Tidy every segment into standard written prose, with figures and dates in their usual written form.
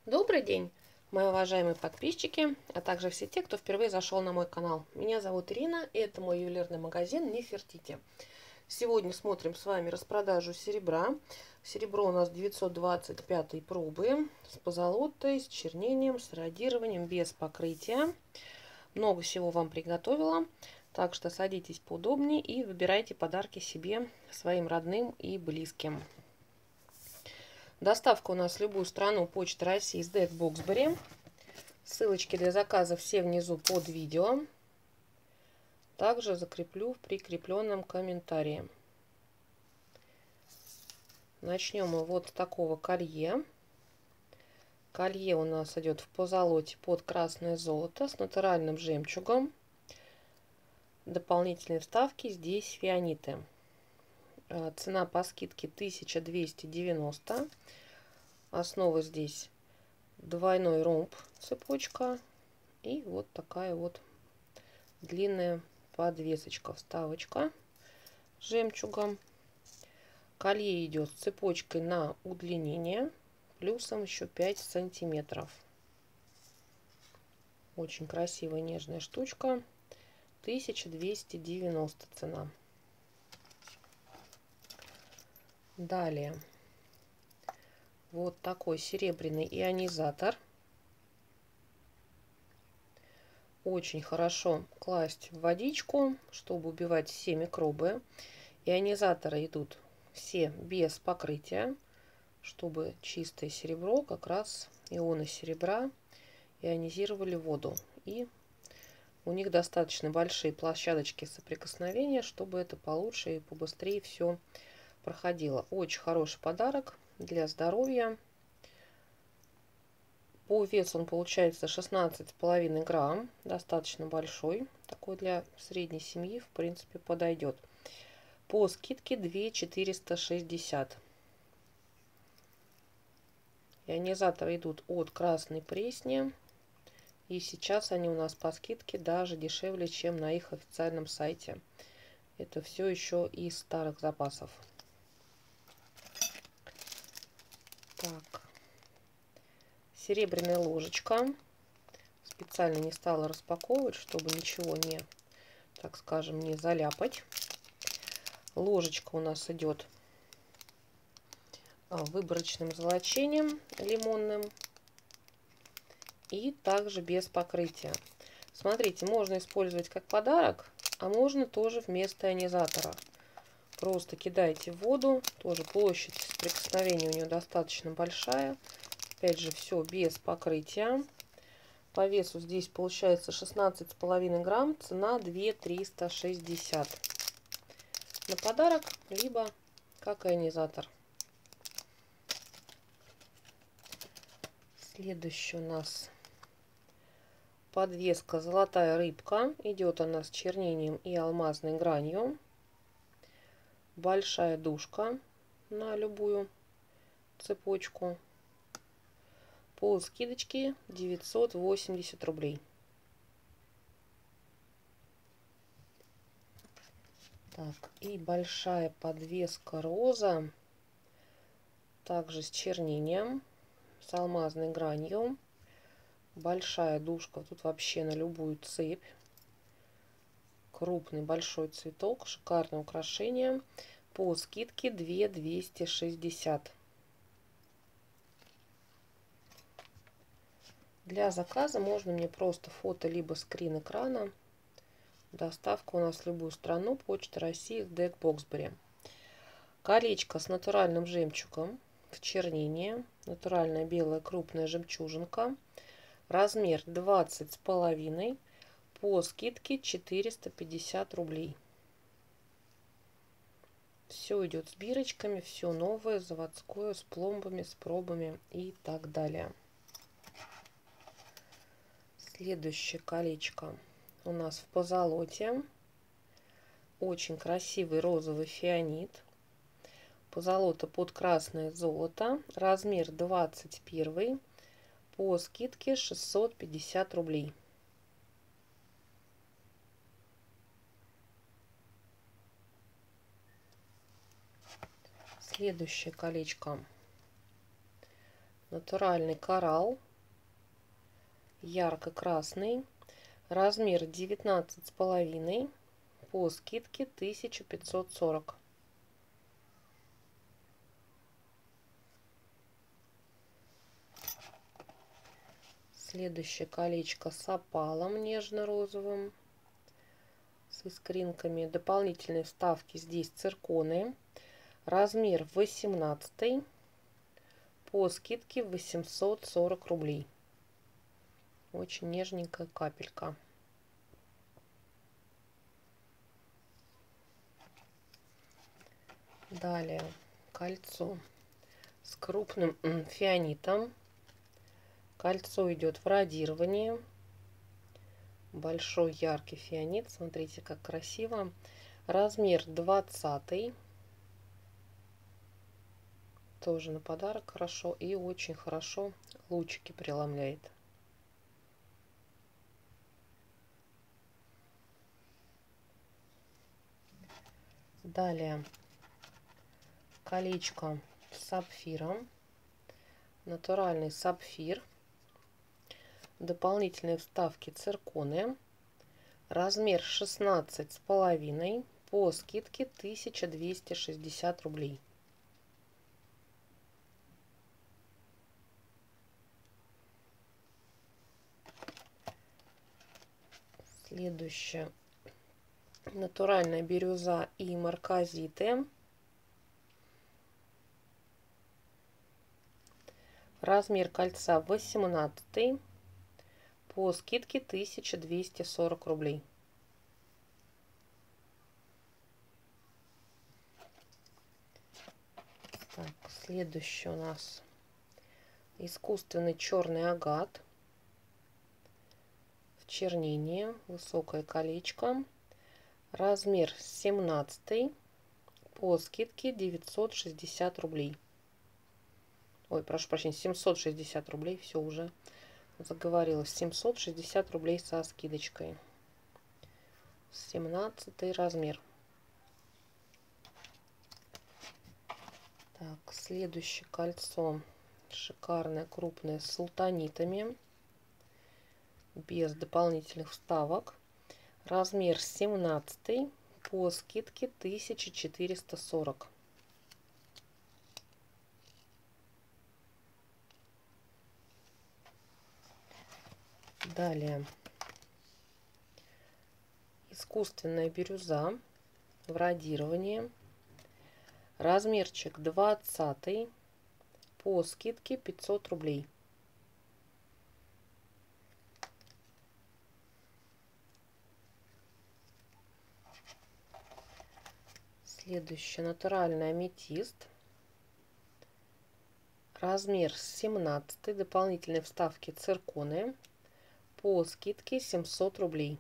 Добрый день, мои уважаемые подписчики, а также все те, кто впервые зашел на мой канал. Меня зовут Ирина, и это мой ювелирный магазин Нефертити. Сегодня смотрим с вами распродажу серебра. Серебро у нас 925 пробы, с позолотой, с чернением, с радированием, без покрытия. Много всего вам приготовила, так что садитесь поудобнее и выбирайте подарки себе, своим родным и близким. Доставка у нас в любую страну, Почта России, СДЭК Боксбери. Ссылочки для заказа все внизу под видео. Также закреплю в прикрепленном комментарии. Начнем мы вот с такого колье. Колье у нас идет в позолоте под красное золото с натуральным жемчугом. Дополнительные вставки здесь фианиты. Цена по скидке 1290. Основа здесь двойной ромб, цепочка. И вот такая вот длинная подвесочка, вставочка с жемчугом. Колье идет с цепочкой на удлинение, плюсом еще 5 сантиметров. Очень красивая нежная штучка. 1290 цена. Далее вот такой серебряный ионизатор. Очень хорошо класть в водичку, чтобы убивать все микробы. Ионизаторы идут все без покрытия, чтобы чистое серебро, как раз ионы серебра, ионизировали воду. И у них достаточно большие площадочки соприкосновения, чтобы это получше и побыстрее все проходило. Очень хороший подарок для здоровья. По весу он получается 16,5 грамм. Достаточно большой. Такой для средней семьи, в принципе, подойдет. По скидке 2460. Ионизаторы идут от Красной Пресни. И сейчас они у нас по скидке даже дешевле, чем на их официальном сайте. Это все еще из старых запасов. Так. Серебряная ложечка. Специально не стала распаковывать, чтобы ничего не, так скажем, не заляпать. Ложечка у нас идет выборочным золочением лимонным. И также без покрытия. Смотрите, можно использовать как подарок, а можно тоже вместо ионизатора. Просто кидаете в воду. Тоже площадь соприкосновения у нее достаточно большая. Опять же, все без покрытия. По весу здесь получается 16,5 грамм. Цена 2360. На подарок, либо как ионизатор. Следующий у нас подвеска золотая рыбка. Идет она с чернением и алмазной гранью. Большая дужка на любую цепочку. По скидочке 980 рублей. Так, и большая подвеска роза. Также с чернением, с алмазной гранью. Большая дужка. Тут вообще на любую цепь. Крупный большой цветок. Шикарное украшение. По скидке 2260. Для заказа можно мне просто фото либо скрин экрана. Доставка у нас в любую страну. Почта России, СДЭК Боксбери. Колечко с натуральным жемчугом в чернении. Натуральная белая крупная жемчужинка. Размер 20,5. По скидке 450 рублей. Все идет с бирочками. Все новое, заводское, с пломбами, с пробами и так далее. Следующее колечко у нас в позолоте. Очень красивый розовый фианит. Позолота под красное золото. Размер 21. По скидке 650 рублей. Следующее колечко натуральный коралл, ярко-красный, размер 19,5, по скидке 1540. Следующее колечко с опалом нежно-розовым, с искринками. Дополнительные вставки здесь цирконы. Размер 18, по скидке 840 рублей. Очень нежненькая капелька. Далее кольцо с крупным фианитом. Кольцо идет в радировании. Большой яркий фианит. Смотрите, как красиво. Размер 20. Тоже на подарок хорошо. И очень хорошо лучики преломляет. Далее колечко с сапфиром. Натуральный сапфир. Дополнительные вставки цирконы. Размер 16,5, по скидке 1260 рублей. Следующее натуральная бирюза и марказиты. Размер кольца 18, по скидке 1240 рублей. Так, следующий у нас искусственный черный агат в чернении, высокое колечко, размер 17, по скидке 960 рублей. Ой, прошу прощения, 760 рублей, все уже заговорилась. 760 рублей со скидочкой. 17 размер. Так, следующее кольцо шикарное, крупное, с султанитами, без дополнительных вставок. Размер 17, по скидке 1440. Далее искусственная бирюза в радировании. Размерчик 20, по скидке 500 рублей. Следующий натуральный аметист. Размер 17, дополнительные вставки цирконы, по скидке 700 рублей.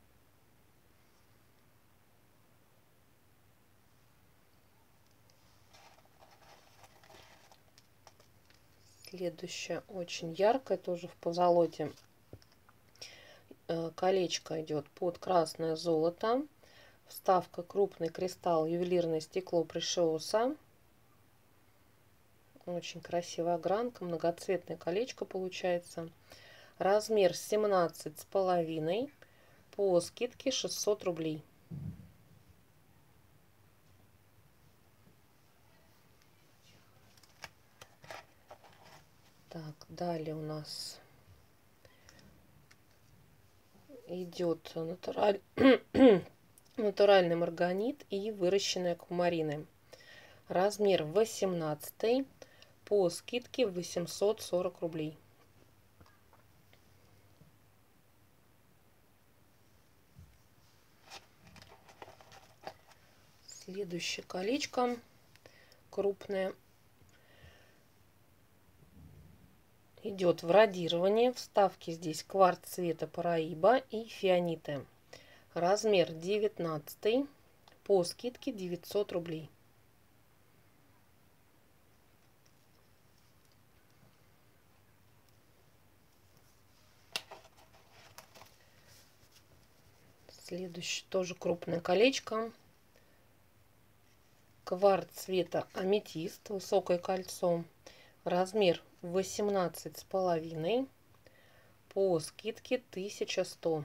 Следующее очень яркое, тоже в позолоте. Колечко идет под красное золото. Вставка крупный кристалл, ювелирное стекло Пришиоса. Очень красивая огранка, многоцветное колечко получается. Размер 17,5, по скидке 600 рублей. Так, далее у нас идет натуральный марганит и выращенные аквамарины. Размер 18, по скидке 840 рублей. Следующее колечко крупное идет в радировании. Вставки здесь кварц цвета Параиба и фианиты. Размер 19, по скидке 900 рублей. Следующее тоже крупное колечко. Кварц цвета аметист, высокое кольцо. Размер 18,5, по скидке 1100.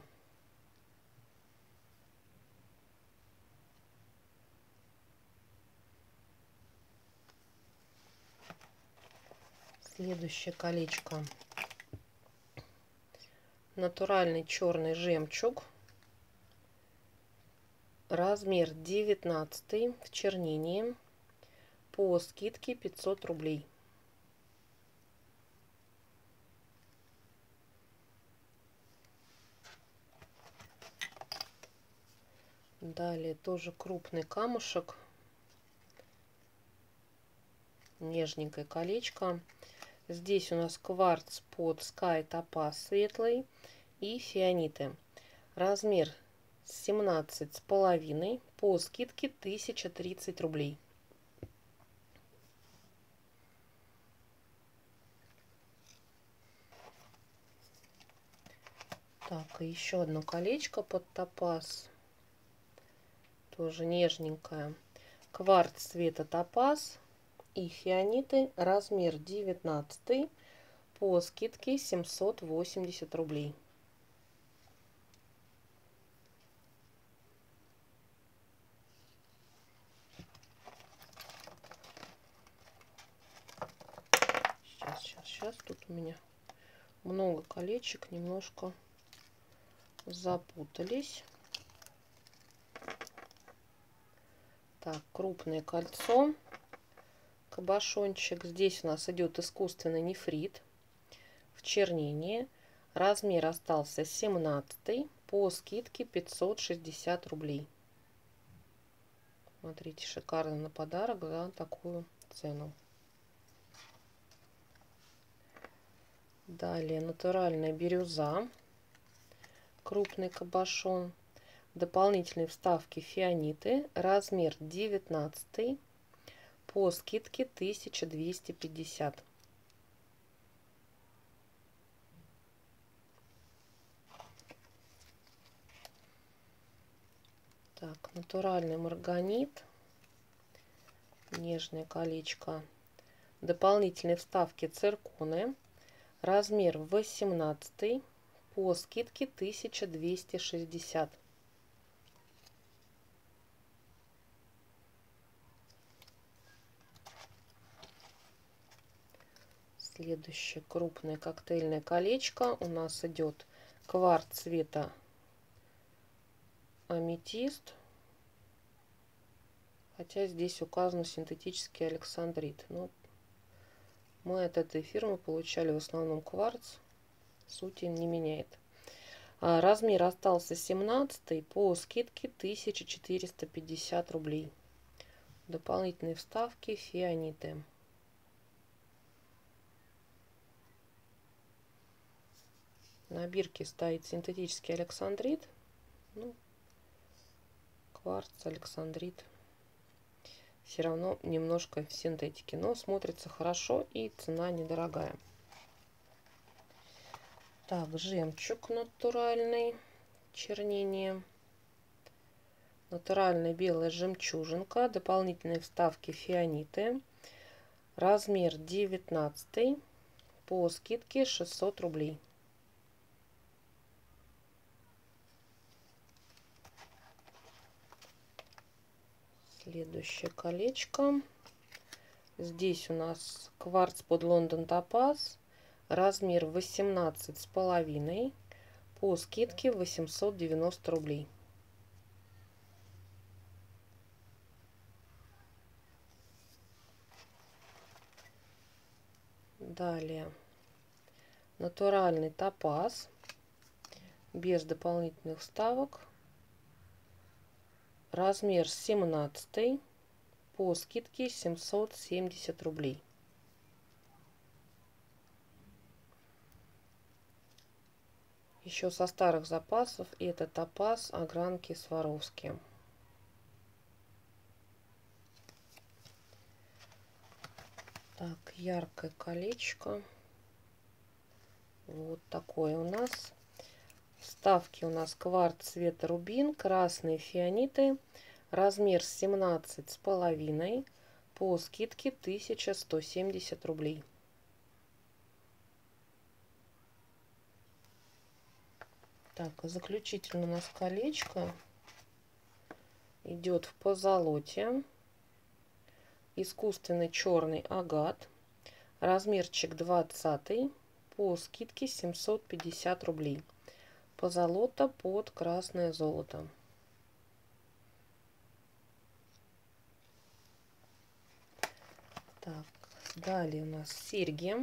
Следующее колечко. Натуральный черный жемчуг. Размер 19 в чернении. По скидке 500 рублей. Далее тоже крупный камушек. Нежненькое колечко. Здесь у нас кварц под Sky Topaz светлый и фианиты. Размер 17,5, по скидке 1030 рублей. Так, и еще одно колечко под топаз. Тоже нежненькое. Кварц цвета топаз и фианиты. Размер 19, по скидке 780 рублей. Сейчас. Тут у меня много колечек, немножко запутались. Так, крупное кольцо, кабошончик. Здесь у нас идет искусственный нефрит в чернении. Размер остался 17, по скидке 560 рублей. Смотрите, шикарно на подарок за такую цену. Далее натуральная бирюза, крупный кабошон. Дополнительные вставки фианиты. Размер 19, по скидке 1250. Так, натуральный марганит. Нежное колечко. Дополнительные вставки цирконы. Размер 18, по скидке 1260. Следующее крупное коктейльное колечко. У нас идет кварц цвета аметист. Хотя здесь указан синтетический александрит. Но мы от этой фирмы получали в основном кварц. Сути не меняет. Размер остался 17, по скидке 1450 рублей. Дополнительные вставки фианиты. На бирке стоит синтетический александрит. Ну, кварц, александрит. Все равно немножко в синтетике. Но смотрится хорошо и цена недорогая. Так, жемчуг натуральный. Чернение. Натуральная белая жемчужинка. Дополнительные вставки фианиты. Размер 19. По скидке 600 рублей. Следующее колечко. Здесь у нас кварц под Лондон Топаз. Размер 18,5. По скидке 890 рублей. Далее натуральный топаз без дополнительных вставок. Размер 17, по скидке 770 рублей. Еще со старых запасов это топаз огранки Сваровски. Так, яркое колечко. Вот такое у нас. Вставки у нас кварц цвета рубин, красные фианиты. Размер 17,5, по скидке 1170 рублей. Так, заключительно у нас колечко идет в позолоте. Искусственный черный агат. Размерчик 20 по скидке 750 рублей. Позолота под красное золото. Так, далее у нас серьги.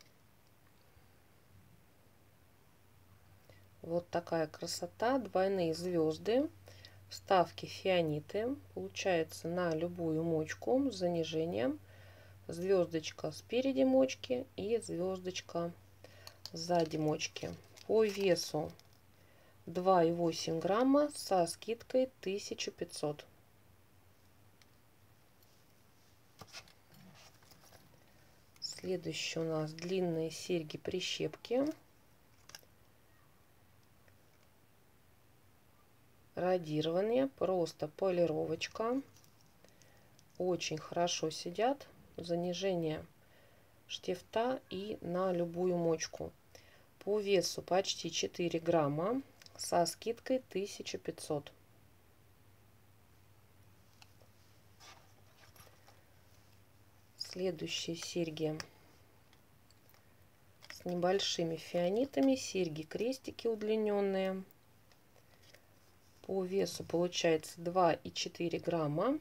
Вот такая красота. Двойные звезды. Вставки фианиты. Получается на любую мочку с занижением. Звездочка спереди мочки и звездочка сзади мочки. По весу 2,8 грамма со скидкой 1500. Следующие у нас длинные серьги-прищепки. Радированные, просто полировочка. Очень хорошо сидят. Занижение штифта и на любую мочку. По весу почти 4 грамма со скидкой 1500. Следующие серьги с небольшими фианитами. Серьги-крестики удлиненные. По весу получается 2,4 грамма.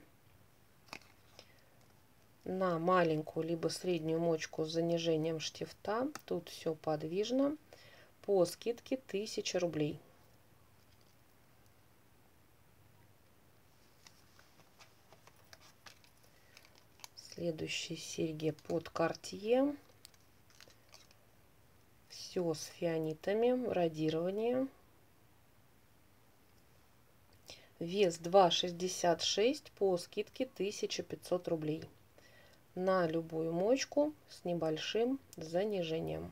На маленькую либо среднюю мочку с занижением штифта. Тут все подвижно. По скидке 1000 рублей. Следующие серьги под Cartier. Все с фианитами. Радирование. Вес 2,66 по скидке 1500 рублей. На любую мочку с небольшим занижением.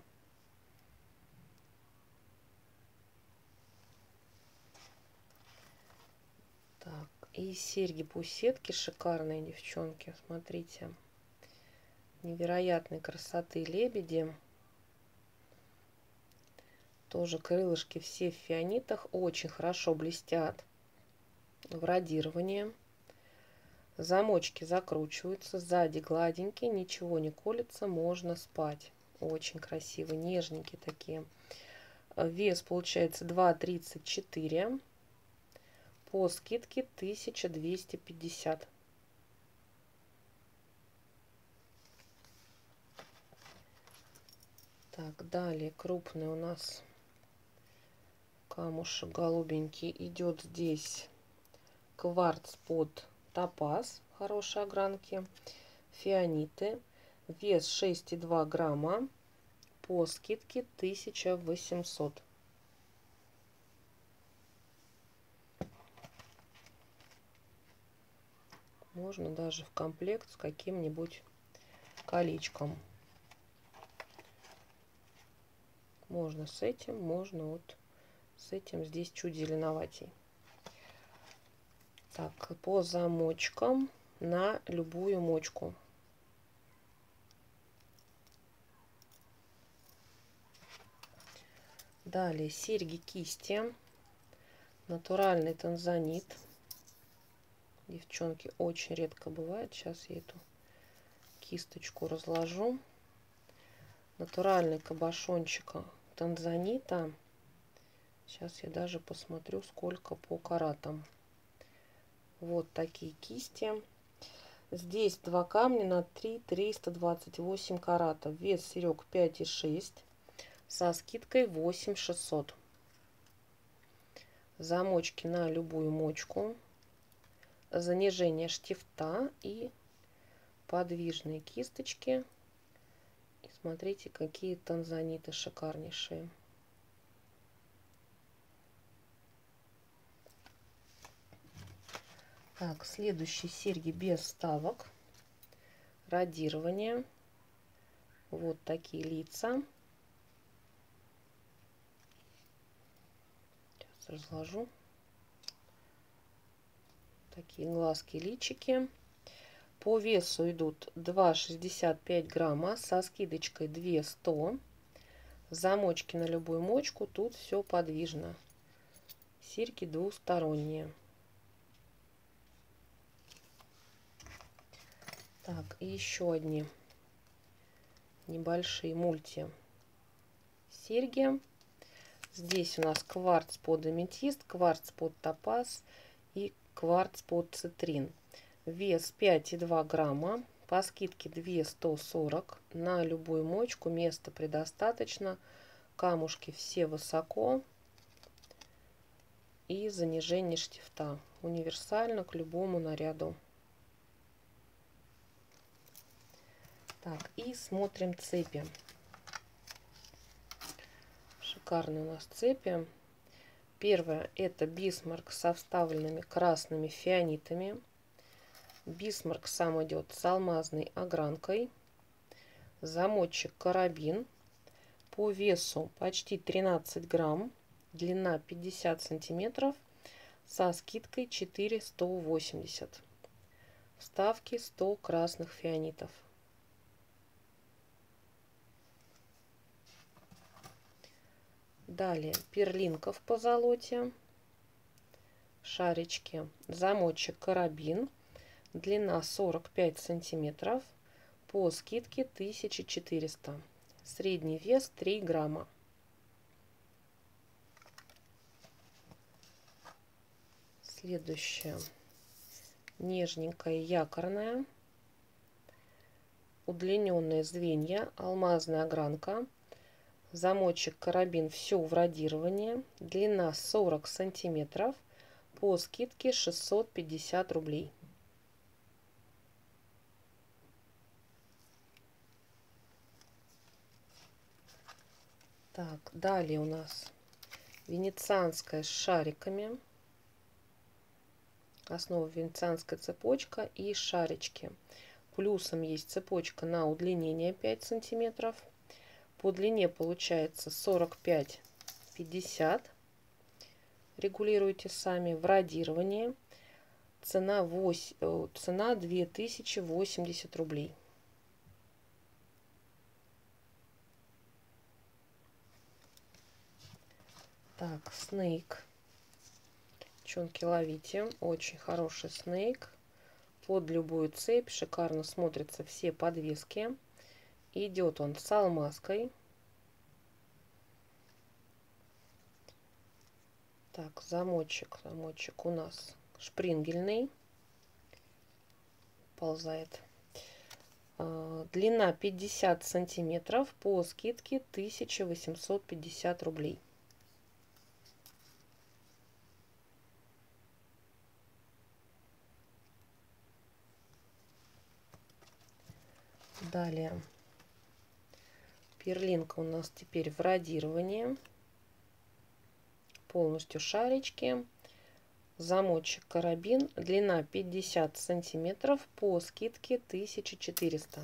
Так, и серьги-пусетки шикарные, девчонки. Смотрите. Невероятной красоты лебеди. Тоже крылышки все в фианитах. Очень хорошо блестят в радировании. Замочки закручиваются. Сзади гладенькие. Ничего не колется. Можно спать. Очень красиво. Нежненькие такие. Вес получается 2,34. По скидке 1250. Так, далее крупный у нас камушек голубенький. Идет здесь кварц под топаз хорошей огранки. Фианиты. Вес 6,2 грамма. По скидке 1800. Можно даже в комплект с каким-нибудь колечком. Можно с этим, можно вот с этим. Здесь чуть зеленоватей. Так, по замочкам на любую мочку. Далее серьги-кисти. Натуральный танзанит. Девчонки, очень редко бывает. Сейчас я эту кисточку разложу. Натуральный кабошончик танзанита. Сейчас я даже посмотрю, сколько по каратам. Вот такие кисти. Здесь 2 камня на 328 каратов. Вес серег 5,6. Со скидкой 8600. Замочки на любую мочку. Занижение штифта и подвижные кисточки. И смотрите, какие танзаниты шикарнейшие. Так, следующие серьги без вставок. Радирование. Вот такие лица. Сейчас разложу. Такие глазки, личики. По весу идут 2,65 грамма со скидочкой 200. Замочки на любую мочку. Тут все подвижно. Серьги двусторонние. Так, и еще одни небольшие мульти серьги. Здесь у нас кварц под аметист, кварц под топаз и кварц под цитрин. Вес 5,2 грамма. По скидке 2,140. На любую мочку места предостаточно. Камушки все высоко. И занижение штифта. Универсально к любому наряду. Так, и смотрим цепи. Шикарные у нас цепи. Первая — это Бисмарк со вставленными красными фианитами. Бисмарк сам идет с алмазной огранкой. Замочек карабин. По весу почти 13 грамм. Длина 50 сантиметров. Со скидкой 4,180. Вставки 100 красных фианитов. Далее перлинка в позолоте. Шарички. Замочек карабин. Длина 45 сантиметров. По скидке 1400. Средний вес 3 грамма. Следующая. Нежненькая якорная. Удлиненные звенья. Алмазная огранка. Замочек карабин, все в радировании. Длина 40 сантиметров. По скидке 650 рублей. Так, далее у нас венецианская с шариками. Основа венецианская цепочка и шарички. Плюсом есть цепочка на удлинение 5 сантиметров. По длине получается 45-50. Регулируйте сами. В радировании. Цена 2080 рублей. Так, снейк. Девчонки, ловите. Очень хороший снейк. Под любую цепь. Шикарно смотрятся все подвески. Идет он с алмазкой. Так, замочек. Замочек у нас шпрингельный. Ползает. Длина 50 сантиметров. По скидке 1850 рублей. Далее. Перлинка у нас теперь в радировании. Полностью шарички. Замочек карабин. Длина 50 сантиметров. По скидке 1400.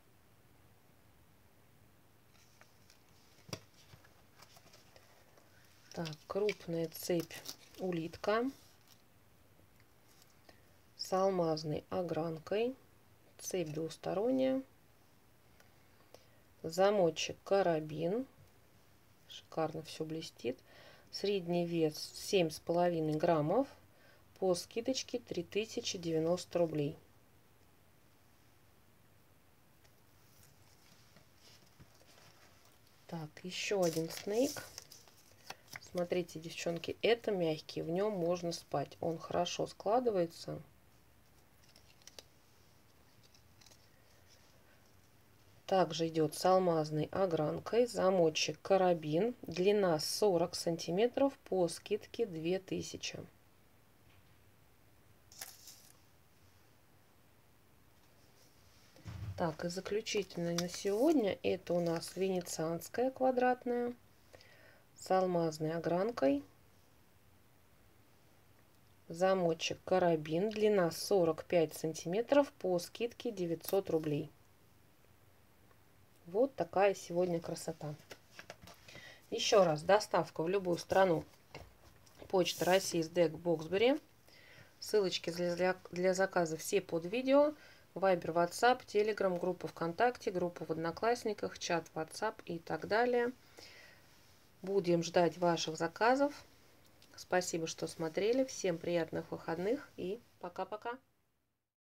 Так, крупная цепь улитка. С алмазной огранкой. Цепь двусторонняя. Замочек карабин. Шикарно все блестит. Средний вес 7,5 граммов. По скидочке 3090 рублей. Так, еще один снейк. Смотрите, девчонки, это мягкий. В нем можно спать. Он хорошо складывается. Также идет с алмазной огранкой. Замочек карабин. Длина 40 сантиметров. По скидке 2000. Так, и заключительное на сегодня это у нас венецианская квадратная с алмазной огранкой. Замочек карабин. Длина 45 сантиметров. По скидке 900 рублей. Вот такая сегодня красота. Еще раз, доставка в любую страну. Почта России, СДЭК, Боксбери. Ссылочки для заказа все под видео. Вайбер, WhatsApp, Telegram, группа ВКонтакте, группа в Одноклассниках, чат WhatsApp и так далее. Будем ждать ваших заказов. Спасибо, что смотрели. Всем приятных выходных и пока-пока.